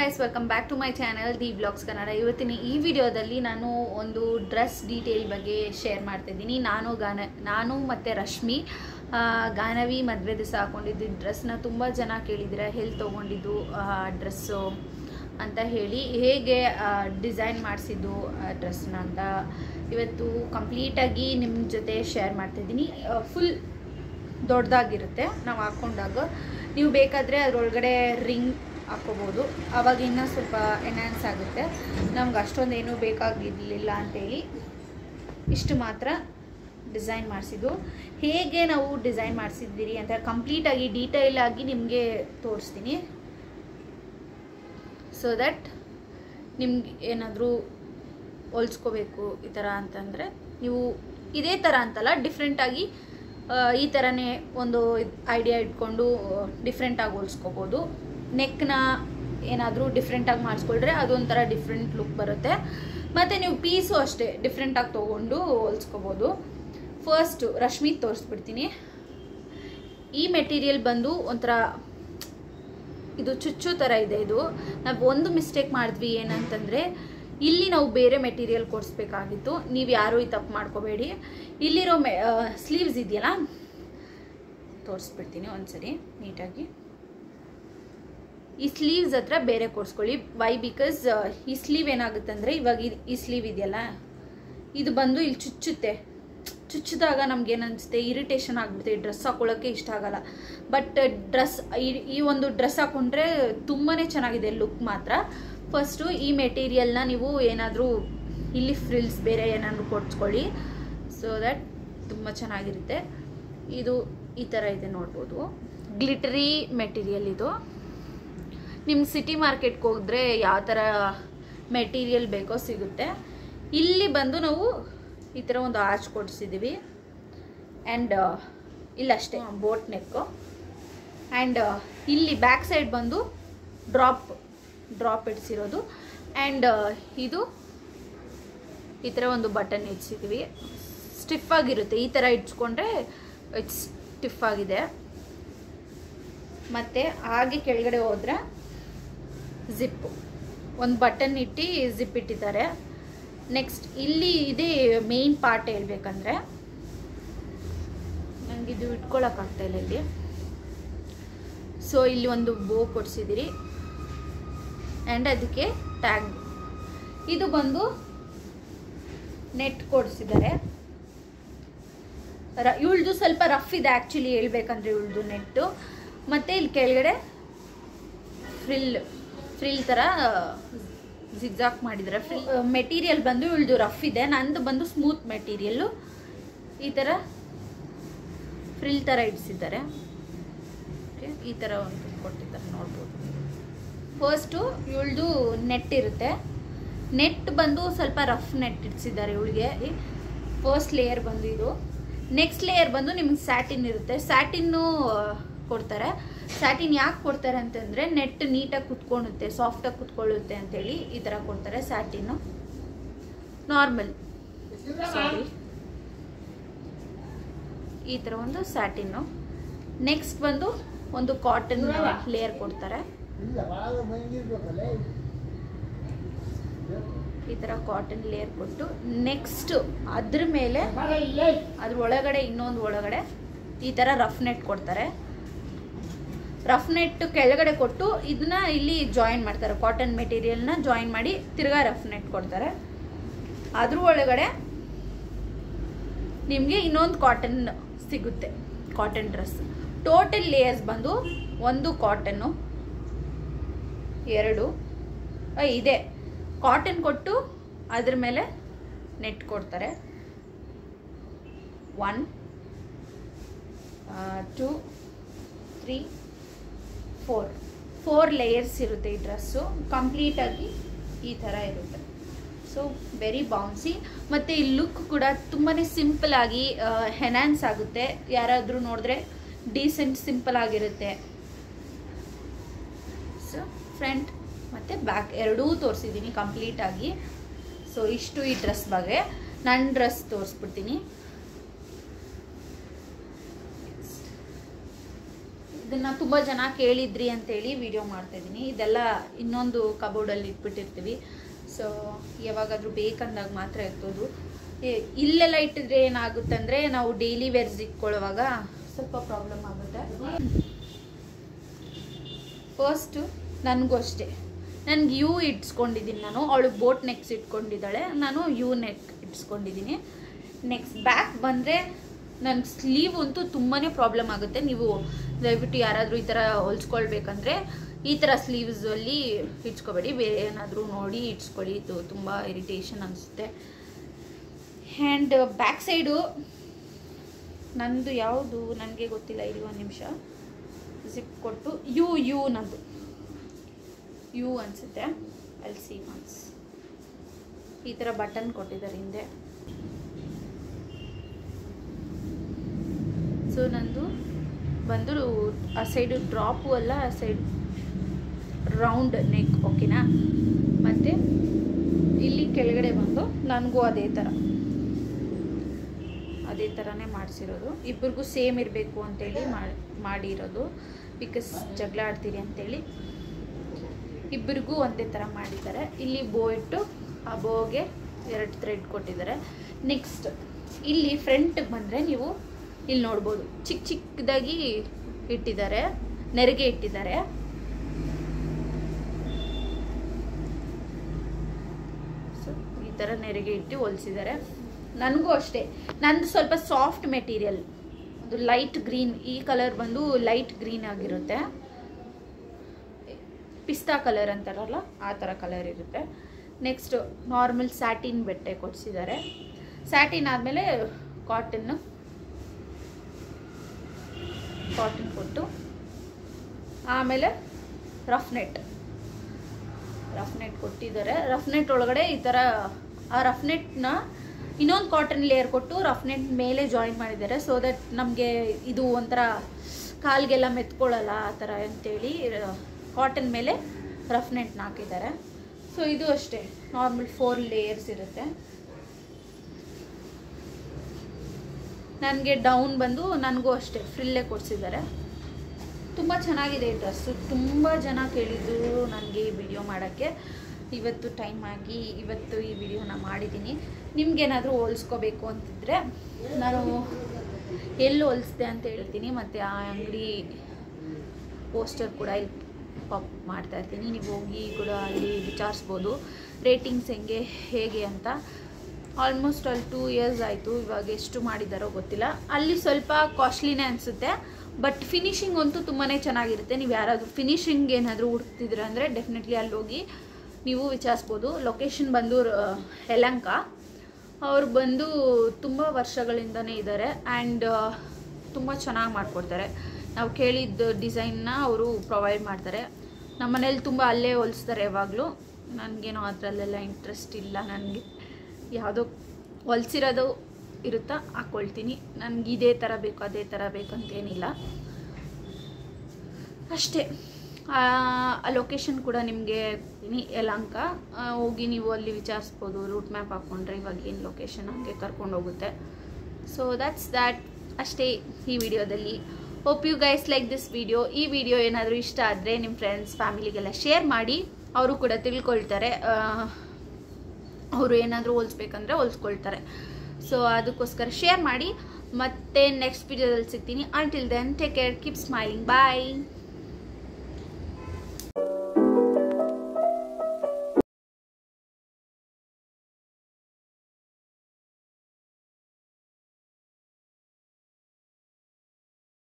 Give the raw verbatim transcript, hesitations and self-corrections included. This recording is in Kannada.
guys, welcome back to my channel the blogs Kannada. ಇವತ್ತಿನ ಈ ವಿಡಿಯೋದಲ್ಲಿ ನಾನು ಒಂದು ಡ್ರೆಸ್ ಡೀಟೇಲ್ ಬಗ್ಗೆ ಶೇರ್ ಮಾಡ್ತಾ ಇದ್ದೀನಿ. ನಾನು ಗಾನ ನಾನು ಮತ್ತು ರಶ್ಮಿ ಗಾನವಿ ಮದುವೆ ದಿವಸ ಹಾಕೊಂಡಿದ್ದು ಡ್ರೆಸ್ನ ತುಂಬ ಜನ ಕೇಳಿದರೆ ಎಲ್ಲಿ ತೊಗೊಂಡಿದ್ದು ಡ್ರೆಸ್ಸು ಅಂತ ಹೇಳಿ, ಹೇಗೆ ಡಿಸೈನ್ ಮಾಡಿಸಿದ್ದು ಡ್ರೆಸ್ನ ಅಂತ ಇವತ್ತು ಕಂಪ್ಲೀಟಾಗಿ ನಿಮ್ಮ ಜೊತೆ ಶೇರ್ ಮಾಡ್ತಾಯಿದ್ದೀನಿ. ಫುಲ್ ದೊಡ್ಡದಾಗಿರುತ್ತೆ ನಾವು ಹಾಕ್ಕೊಂಡಾಗ. ನೀವು ಬೇಕಾದರೆ ಅದರೊಳಗಡೆ ರಿಂಗ್ ಹಾಕ್ಕೋಬೋದು, ಆವಾಗ ಇನ್ನೂ ಸ್ವಲ್ಪ ಎನ್ಹಾನ್ಸ್ ಆಗುತ್ತೆ. ನಮ್ಗೆ ಅಷ್ಟೊಂದು ಏನೂ ಬೇಕಾಗಿರಲಿಲ್ಲ ಅಂಥೇಳಿ ಇಷ್ಟು ಮಾತ್ರ ಡಿಸೈನ್ ಮಾಡಿಸಿದ್ದು. ಹೇಗೆ ನಾವು ಡಿಸೈನ್ ಮಾಡಿಸಿದ್ದೀರಿ ಅಂತ ಕಂಪ್ಲೀಟಾಗಿ ಡೀಟೇಲಾಗಿ ನಿಮಗೆ ತೋರಿಸ್ತೀನಿ. ಸೊ ದ್ಯಾಟ್ ನಿಮ್ಗೆ ಏನಾದರೂ ಹೊಲ್ಸ್ಕೋಬೇಕು ಈ ಥರ ಅಂತಂದರೆ ನೀವು ಇದೇ ಥರ ಅಂತಲ್ಲ, ಡಿಫ್ರೆಂಟಾಗಿ ಈ ಥರನೇ ಒಂದು ಐಡಿಯಾ ಇಟ್ಕೊಂಡು ಡಿಫ್ರೆಂಟಾಗಿ ಹೊಲ್ಸ್ಕೋಬೋದು. ನೆಕ್ನ ಏನಾದರೂ ಡಿಫ್ರೆಂಟಾಗಿ ಮಾಡಿಸ್ಕೊಳ್ರೆ ಅದೊಂಥರ ಡಿಫ್ರೆಂಟ್ ಲುಕ್ ಬರುತ್ತೆ. ಮತ್ತು ನೀವು ಪೀಸು ಅಷ್ಟೇ ಡಿಫ್ರೆಂಟಾಗಿ ತೊಗೊಂಡು ಹೊಲ್ಸ್ಕೋಬೋದು. ಫಸ್ಟು ರಶ್ಮಿ ತೋರಿಸ್ಬಿಡ್ತೀನಿ. ಈ ಮೆಟೀರಿಯಲ್ ಬಂದು ಒಂಥರ ಇದು ಚುಚ್ಚು ಥರ ಇದೆ. ಇದು ನಾವು ಒಂದು ಮಿಸ್ಟೇಕ್ ಮಾಡಿದ್ವಿ ಏನಂತಂದರೆ, ಇಲ್ಲಿ ನಾವು ಬೇರೆ ಮೆಟೀರಿಯಲ್ ಕೊಡಿಸ್ಬೇಕಾಗಿತ್ತು. ನೀವು ಯಾರೂ ಈ ತಪ್ಪು ಮಾಡ್ಕೋಬೇಡಿ. ಇಲ್ಲಿರೋ ಮೆ ಸ್ಲೀವ್ಸ್ ಇದೆಯಲ್ಲ, ತೋರಿಸ್ಬಿಡ್ತೀನಿ ಒಂದ್ಸರಿ ನೀಟಾಗಿ. ಈ ಸ್ಲೀವ್ಸ್ ಹತ್ರ ಬೇರೆ ಕೊಡಿಸ್ಕೊಳ್ಳಿ. ವೈ ಬಿಕಾಸ್ ಈ ಸ್ಲೀವ್ ಏನಾಗುತ್ತೆ ಅಂದರೆ, ಇವಾಗ ಈ ಸ್ಲೀವ್ ಇದೆಯಲ್ಲ, ಇದು ಬಂದು ಇಲ್ಲಿ ಚುಚ್ಚುತ್ತೆ. ಚುಚ್ಚಿದಾಗ ನಮ್ಗೇನು ಅನಿಸುತ್ತೆ, ಇರಿಟೇಷನ್ ಆಗಿಬಿಡುತ್ತೆ. ಡ್ರೆಸ್ ಹಾಕೊಳ್ಳೋಕ್ಕೆ ಇಷ್ಟ ಆಗಲ್ಲ. ಬಟ್ ಡ್ರೆಸ್ ಈ ಒಂದು ಡ್ರೆಸ್ ಹಾಕೊಂಡ್ರೆ ತುಂಬಾ ಚೆನ್ನಾಗಿದೆ ಲುಕ್ ಮಾತ್ರ. ಫಸ್ಟು ಈ ಮೆಟೀರಿಯಲ್ನ ನೀವು ಏನಾದರೂ ಇಲ್ಲಿ ಫ್ರಿಲ್ಸ್ ಬೇರೆ ಏನಾದರೂ ಕೊಡ್ಸ್ಕೊಳ್ಳಿ. ಸೊ ದ್ಯಾಟ್ ತುಂಬ ಚೆನ್ನಾಗಿರುತ್ತೆ. ಇದು ಈ ಥರ ಇದೆ ನೋಡ್ಬೋದು, ಗ್ಲಿಟರಿ ಮೆಟೀರಿಯಲ್. ಇದು ನಿಮ್ಗೆ ಸಿಟಿ ಮಾರ್ಕೆಟ್ಗೆ ಹೋಗಿದ್ರೆ ಯಾವ ಥರ ಮೆಟೀರಿಯಲ್ ಬೇಕೋ ಸಿಗುತ್ತೆ. ಇಲ್ಲಿ ಬಂದು ನಾವು ಈ ಥರ ಒಂದು ಆರ್ಚ್ ಕೊಡಿಸಿದ್ದೀವಿ. ಆ್ಯಂಡ್ ಇಲ್ಲಷ್ಟೇ ಬೋಟ್ ನೆಕ್ಕು. ಆ್ಯಂಡ್ ಇಲ್ಲಿ ಬ್ಯಾಕ್ ಸೈಡ್ ಬಂದು ಡ್ರಾಪ್ ಡ್ರಾಪ್ ಇಡಿಸಿರೋದು. ಆ್ಯಂಡ್ ಇದು ಈ ಥರ ಒಂದು ಬಟನ್ ಇಡ್ಸಿದ್ದೀವಿ. ಸ್ಟಿಫ್ ಆಗಿರುತ್ತೆ, ಈ ಥರ ಇಡ್ಸ್ಕೊಂಡ್ರೆ ಇಟ್ಸ್ ಸ್ಟಿಫ್ ಆಗಿದೆ. ಮತ್ತು ಹಾಗೆ ಕೆಳಗಡೆ ಹೋದರೆ ಜಿಪ್ಪು ಒಂದು ಬಟನ್ ಇಟ್ಟು ಜಿಪ್ ಇಟ್ಟಿದ್ದಾರೆ. ನೆಕ್ಸ್ಟ್ ಇಲ್ಲಿ ಇದೇ ಮೇನ್ ಪಾರ್ಟ್ ಹೇಳ್ಬೇಕಂದ್ರೆ, ನನಗೆ ಇದು ಇಟ್ಕೊಳ್ಳೋಕ್ಕಾಗ್ತಾಯಿಲ್ಲ ಇಲ್ಲಿ. ಸೊ ಇಲ್ಲಿ ಒಂದು ಬೋ ಕೊಡಿಸಿದ್ದೀರಿ ಆ್ಯಂಡ್ ಅದಕ್ಕೆ ಟ್ಯಾಗ್. ಇದು ಬಂದು ನೆಟ್ ಕೊಡಿಸಿದ್ದಾರೆ. ರ ಇವಳ್ದು ಸ್ವಲ್ಪ ರಫ್ ಇದೆ ಆ್ಯಕ್ಚುಲಿ ಹೇಳ್ಬೇಕಂದ್ರೆ ಇವಳ್ದು ನೆಟ್ಟು. ಮತ್ತು ಇಲ್ಲಿ ಕೆಳಗಡೆ ಫ್ರಿಲ್ ಫ್ರಿಲ್ ಥರ ಜಿಗ್ಜಾಕ್ ಮಾಡಿದ್ದಾರೆ. ಫ್ರಿಲ್ ಮೆಟೀರಿಯಲ್ ಬಂದು ಇವಳ್ದು ರಫ್ ಇದೆ, ನಂದು ಬಂದು ಸ್ಮೂತ್ ಮೆಟೀರಿಯಲ್ಲು. ಈ ಥರ ಫ್ರಿಲ್ ಥರ ಇಡಿಸಿದ್ದಾರೆ. ಓಕೆ, ಈ ಥರ ಒಂದು ಕೊಟ್ಟಿದ್ದಾರೆ ನೋಡ್ಬೋದು. ಫಸ್ಟು ಇವಳ್ದು ನೆಟ್ ಇರುತ್ತೆ. ನೆಟ್ ಬಂದು ಸ್ವಲ್ಪ ರಫ್ ನೆಟ್ ಇಡಿಸಿದ್ದಾರೆ ಇವಳಿಗೆ. ಫಸ್ಟ್ ಲೇಯರ್ ಬಂದು ಇದು. ನೆಕ್ಸ್ಟ್ ಲೇಯರ್ ಬಂದು ನಿಮ್ಗೆ ಸ್ಯಾಟಿನ್ ಇರುತ್ತೆ. ಸ್ಯಾಟಿನ್ನು ಕೊಡ್ತಾರೆ. ಸ್ಯಾಟಿನ್ ಯಾಕೆ ಕೊಡ್ತಾರೆ ಅಂತಂದರೆ, ನೆಟ್ ನೀಟಾಗಿ ಕುತ್ಕೊಳ್ಳುತ್ತೆ, ಸಾಫ್ಟಾಗಿ ಕುತ್ಕೊಳ್ಳುತ್ತೆ ಅಂತೇಳಿ ಈ ಥರ ಕೊಡ್ತಾರೆ. ಸ್ಯಾಟಿನ್ನು ನಾರ್ಮಲ್ ಸಾರಿ ಈ ಥರ ಒಂದು ಸ್ಯಾಟಿನ್ನು. ನೆಕ್ಸ್ಟ್ ಬಂದು ಒಂದು ಕಾಟನ್ ಲೇಯರ್ ಕೊಡ್ತಾರೆ. ಈ ಥರ ಕಾಟನ್ ಲೇಯರ್ ಕೊಟ್ಟು ನೆಕ್ಸ್ಟ್ ಅದ್ರ ಮೇಲೆ ಅದ್ರ ಒಳಗಡೆ ಇನ್ನೊಂದು ಒಳಗಡೆ ಈ ಥರ ರಫ್ ನೆಟ್ ಕೊಡ್ತಾರೆ. ರಫ್ ನೆಟ್ ಕೆಳಗಡೆ ಕೊಟ್ಟು ಇದನ್ನ ಇಲ್ಲಿ ಜಾಯಿನ್ ಮಾಡ್ತಾರೆ. ಕಾಟನ್ ಮೆಟೀರಿಯಲ್ನ ಜಾಯಿನ್ ಮಾಡಿ ತಿರ್ಗಾ ರಫ್ ನೆಟ್ ಕೊಡ್ತಾರೆ. ಅದ್ರ ಒಳಗಡೆ ನಿಮಗೆ ಇನ್ನೊಂದು ಕಾಟನ್ ಸಿಗುತ್ತೆ, ಕಾಟನ್ ಡ್ರೆಸ್. ಟೋಟಲ್ ಲೇಯರ್ಸ್ ಬಂದು ಒಂದು ಕಾಟನ್ನು, ಎರಡು ಇದೆ ಕಾಟನ್ ಕೊಟ್ಟು ಅದ್ರ ಮೇಲೆ ನೆಟ್ ಕೊಡ್ತಾರೆ. One two three four four layers ಇರುತ್ತೆ ಈ ಡ್ರೆಸ್ಸು. ಕಂಪ್ಲೀಟಾಗಿ ಈ ಥರ ಇರುತ್ತೆ. So very bouncy. ಮತ್ತು ಈ ಲುಕ್ ಕೂಡ ತುಂಬಾ ಸಿಂಪಲಾಗಿ ಎನ್ಹಾನ್ಸ್ ಆಗುತ್ತೆ. ಯಾರಾದರೂ ನೋಡಿದ್ರೆ ಡೀಸೆಂಟ್ ಸಿಂಪಲ್ ಆಗಿರುತ್ತೆ. ಸೊ ಫ್ರಂಟ್ ಮತ್ತು ಬ್ಯಾಕ್ ಎರಡೂ ತೋರಿಸಿದ್ದೀನಿ ಕಂಪ್ಲೀಟಾಗಿ. ಸೊ ಇಷ್ಟು ಈ ಡ್ರೆಸ್ ಬಗ್ಗೆ. ನನ್ನ ಡ್ರೆಸ್ ತೋರಿಸ್ಬಿಡ್ತೀನಿ. ಇದನ್ನು ತುಂಬ ಜನ ಕೇಳಿದ್ರಿ ಅಂತೇಳಿ ವಿಡಿಯೋ ಮಾಡ್ತಾಯಿದ್ದೀನಿ. ಇದೆಲ್ಲ ಇನ್ನೊಂದು ಕಬೋರ್ಡಲ್ಲಿ ಇಟ್ಬಿಟ್ಟಿರ್ತೀವಿ. ಸೊ ಯಾವಾಗಾದರೂ ಬೇಕಂದಾಗ ಮಾತ್ರ ಎತ್ತೋದು. ಇಲ್ಲೆಲ್ಲ ಇಟ್ಟಿದ್ರೆ ಏನಾಗುತ್ತೆ ಅಂದರೆ ನಾವು ಡೈಲಿ ವೇರ್ಸ್ ಇಟ್ಕೊಳ್ಳುವಾಗ ಸ್ವಲ್ಪ ಪ್ರಾಬ್ಲಮ್ ಆಗುತ್ತೆ. ಫಸ್ಟು ನನಗೂ ಅಷ್ಟೇ, ನನಗೆ ಯು ಇಟ್ಸ್ಕೊಂಡಿದ್ದೀನಿ ನಾನು. ಅವಳು ಬೋಟ್ ನೆಕ್ಸ್ ಇಟ್ಕೊಂಡಿದ್ದಾಳೆ, ನಾನು ಯು ನೆಕ್ ಇಟ್ಸ್ಕೊಂಡಿದ್ದೀನಿ. ನೆಕ್ಸ್ಟ್ ಬ್ಯಾಕ್ ಬಂದರೆ ನನಗೆ ಸ್ಲೀವ್ ಅಂತೂ ತುಂಬಾ ಪ್ರಾಬ್ಲಮ್ ಆಗುತ್ತೆ. ನೀವು ದಯವಿಟ್ಟು ಯಾರಾದರೂ ಈ ಥರ ಹೊಲ್ಸ್ಕೊಳ್ಬೇಕಂದ್ರೆ ಈ ಥರ ಸ್ಲೀವ್ಸಲ್ಲಿ ಇಟ್ಸ್ಕೊಬೇಡಿ, ಬೇರೆ ಏನಾದರೂ ನೋಡಿ ಇಟ್ಸ್ಕೊಳ್ಳಿ. ಇದು ತುಂಬ ಇರಿಟೇಷನ್ ಅನಿಸುತ್ತೆ. ಆ್ಯಂಡ್ ಬ್ಯಾಕ್ ಸೈಡು ನಂದು ಯಾವುದು ನನಗೆ ಗೊತ್ತಿಲ್ಲ, ಇರಿ ಒಂದು ನಿಮಿಷ. ಜಿಪ್ ಕೊಟ್ಟು ಯು ಯು ನಂದು ಯು ಅನಿಸುತ್ತೆ. ಅಲ್ಲಿ ಸಿ ಒನ್ಸ್ ಈ ಥರ ಬಟನ್ ಕೊಟ್ಟಿದ್ದಾರೆ ಹಿಂದೆ. ಸೊ ನಂದು ಬಂದು ಆ ಸೈಡು ಡ್ರಾಪು ಅಲ್ಲ, ಆ ಸೈಡ್ ರೌಂಡ್ ನೆಕ್, ಓಕೆನಾ. ಮತ್ತು ಇಲ್ಲಿ ಕೆಳಗಡೆ ಬಂದು ನನಗೂ ಅದೇ ಥರ ಅದೇ ಥರನೇ ಮಾಡಿಸಿರೋದು. ಇಬ್ಬರಿಗೂ ಸೇಮ್ ಇರಬೇಕು ಅಂತೇಳಿ ಮಾಡಿರೋದು, ಬಿಕಾಸ್ ಜಗಳ ಆಡ್ತೀರಿ ಅಂತೇಳಿ ಇಬ್ಬರಿಗೂ ಒಂದೇ ಥರ ಮಾಡಿದ್ದಾರೆ. ಇಲ್ಲಿ ಬೋ ಇಟ್ಟು ಆ ಬೋಗೆ ಎರಡು ಥ್ರೆಡ್ ಕೊಟ್ಟಿದ್ದಾರೆ. ನೆಕ್ಸ್ಟ್ ಇಲ್ಲಿ ಫ್ರಂಟಿಗೆ ಬಂದರೆ ನೀವು ಇಲ್ಲಿ ನೋಡ್ಬೋದು, ಚಿಕ್ಕ ಚಿಕ್ಕದಾಗಿ ಇಟ್ಟಿದ್ದಾರೆ, ನೆರಿಗೆ ಇಟ್ಟಿದ್ದಾರೆ. ಸೊ ಈ ಥರ ನೆರಿಗೆ ಇಟ್ಟು ಹೊಲಿಸಿದ್ದಾರೆ. ನನಗೂ ಅಷ್ಟೇ, ನಂದು ಸ್ವಲ್ಪ ಸಾಫ್ಟ್ ಮೆಟೀರಿಯಲ್, ಒಂದು ಲೈಟ್ ಗ್ರೀನ್, ಈ ಕಲರ್ ಬಂದು ಲೈಟ್ ಗ್ರೀನ್ ಆಗಿರುತ್ತೆ, ಪಿಸ್ತಾ ಕಲರ್ ಅಂತಾರಲ್ಲ ಆ ಥರ ಕಲರ್ ಇರುತ್ತೆ. ನೆಕ್ಸ್ಟ್ ನಾರ್ಮಲ್ ಸ್ಯಾಟಿನ್ ಬಟ್ಟೆ ಕೊಡಿಸಿದ್ದಾರೆ. ಸ್ಯಾಟಿನ್ ಆದಮೇಲೆ ಕಾಟನ್ನು ಕಾಟನ್ ಕೊಟ್ಟು ಆಮೇಲೆ ರಫ್ ನೆಟ್ ರಫ್ ನೆಟ್ ಕೊಟ್ಟಿದ್ದಾರೆ. ರಫ್ ನೆಟ್ ಒಳಗಡೆ ಈ ಥರ ಆ ರಫ್ ನೆಟ್ನ ಇನ್ನೊಂದು ಕಾಟನ್ ಲೇಯರ್ ಕೊಟ್ಟು ರಫ್ ನೆಟ್ ಮೇಲೆ ಜಾಯಿನ್ ಮಾಡಿದ್ದಾರೆ. ಸೊ ದಟ್ ನಮಗೆ ಇದು ಒಂಥರ ಕಾಲಿಗೆಲ್ಲ ಮೆತ್ಕೊಳ್ಳಲ್ಲ ಆ ಥರ ಅಂತೇಳಿ ಕಾಟನ್ ಮೇಲೆ ರಫ್ ನೆಟ್ನ ಹಾಕಿದ್ದಾರೆ. ಸೊ ಇದು ಅಷ್ಟೇ ನಾರ್ಮಲ್ ಫೋರ್ ಲೇಯರ್ಸ್ ಇರುತ್ತೆ. ನನಗೆ ಡೌನ್ ಬಂದು ನನಗೂ ಅಷ್ಟೇ ಫ್ರಿಲ್ಲೇ ಕೊಡಿಸಿದ್ದಾರೆ. ತುಂಬ ಚೆನ್ನಾಗಿದೆ ಈ ಡ್ರೆಸ್ಸು. ತುಂಬ ಜನ ಕೇಳಿದ್ರು ನನಗೆ ಈ ವಿಡಿಯೋ ಮಾಡೋಕ್ಕೆ. ಇವತ್ತು ಟೈಮ್ ಆಗಿ ಇವತ್ತು ಈ ವಿಡಿಯೋನ ಮಾಡಿದ್ದೀನಿ. ನಿಮ್ಗೇನಾದರೂ ಹೋಲಿಸ್ಕೋಬೇಕು ಅಂತಿದ್ರೆ ನಾನು ಎಲ್ಲಿ ಹೋಲಿಸ್ದೆ ಅಂತ ಹೇಳ್ತೀನಿ, ಮತ್ತು ಆ ಅಂಗಡಿ ಪೋಸ್ಟರ್ ಕೂಡ ಇಲ್ಲಿ ಪಾಪ್ ಮಾಡ್ತಾಯಿರ್ತೀನಿ. ನೀವು ಹೋಗಿ ಕೂಡ ಅಲ್ಲಿ ವಿಚಾರಿಸ್ಬೋದು ರೇಟಿಂಗ್ಸ್ ಹೆಂಗೆ ಹೇಗೆ ಅಂತ. ಆಲ್ಮೋಸ್ಟ್ ಅಲ್ಲಿ ಟೂ ಇಯರ್ಸ್ ಆಯಿತು, ಇವಾಗ ಎಷ್ಟು ಮಾಡಿದ್ದಾರೋ ಗೊತ್ತಿಲ್ಲ. ಅಲ್ಲಿ ಸ್ವಲ್ಪ ಕಾಸ್ಟ್ಲಿನೇ ಅನಿಸುತ್ತೆ, ಬಟ್ ಫಿನಿಶಿಂಗ್ ಅಂತೂ ತುಂಬಾ ಚೆನ್ನಾಗಿರುತ್ತೆ. ನೀವು ಯಾರಾದರೂ ಫಿನಿಶಿಂಗ್ ಏನಾದರೂ ಹುಡುಕ್ತಿದ್ರೆ ಅಂದರೆ ಡೆಫಿನೆಟ್ಲಿ ಅಲ್ಲಿ ಹೋಗಿ ನೀವು ವಿಚಾರಿಸ್ಬೋದು. ಲೊಕೇಶನ್ ಬಂದು ಯಲಹಂಕ. ಅವ್ರು ಬಂದು ತುಂಬ ವರ್ಷಗಳಿಂದನೇ ಇದ್ದಾರೆ ಆ್ಯಂಡ್ ತುಂಬ ಚೆನ್ನಾಗಿ ಮಾಡಿಕೊಡ್ತಾರೆ. ನಾವು ಕೇಳಿದ ಡಿಸೈನ್ನ ಅವರು ಪ್ರೊವೈಡ್ ಮಾಡ್ತಾರೆ. ನಮ್ಮ ಮನೇಲಿ ತುಂಬ ಅಲ್ಲೇ ಹೊಲಿಸ್ತಾರೆ ಯಾವಾಗಲೂ. ನನಗೇನೋ ಅದರಲ್ಲೆಲ್ಲ ಇಂಟ್ರೆಸ್ಟ್ ಇಲ್ಲ. ನನಗೆ ಯಾವುದೋ ಹೊಲಿಸಿರೋದು ಇರುತ್ತಾ ಹಾಕ್ಕೊಳ್ತೀನಿ. ನನಗೆ ಇದೇ ಥರ ಬೇಕು ಅದೇ ಥರ ಬೇಕಂತೇನಿಲ್ಲ ಅಷ್ಟೇ. ಆ ಲೊಕೇಶನ್ ಕೂಡ ನಿಮಗೆ ಯಲಹಂಕ ಹೋಗಿ ನೀವು ಅಲ್ಲಿ ವಿಚಾರಿಸ್ಬೋದು. ರೂಟ್ ಮ್ಯಾಪ್ ಹಾಕ್ಕೊಂಡ್ರೆ ಇವಾಗ ಏನು ಲೊಕೇಶನ್ ಹಂಗೆ ಕರ್ಕೊಂಡು ಹೋಗುತ್ತೆ. ಸೊ ದ್ಯಾಟ್ಸ್ ದ್ಯಾಟ್ ಅಷ್ಟೇ ಈ ವಿಡಿಯೋದಲ್ಲಿ. Hope you guys like this video. ಈ ವಿಡಿಯೋ ಏನಾದರೂ ಇಷ್ಟ ಆದರೆ ನಿಮ್ಮ ಫ್ರೆಂಡ್ಸ್ ಫ್ಯಾಮಿಲಿಗೆಲ್ಲ ಶೇರ್ ಮಾಡಿ, ಅವರು ಕೂಡ ತಿಳ್ಕೊಳ್ತಾರೆ. ಅವರು ಏನಾದರೂ ಹೋಲಿಸ್ಬೇಕಂದ್ರೆ ಹೋಲಿಸ್ಕೊಳ್ತಾರೆ. ಸೊ ಅದಕ್ಕೋಸ್ಕರ ಶೇರ್ ಮಾಡಿ. ಮತ್ತೆ ನೆಕ್ಸ್ಟ್ ವಿಡಿಯೋದಲ್ಲಿ ಸಿಗ್ತೀನಿ. Until then take care, keep smiling, ಬಾಯ್.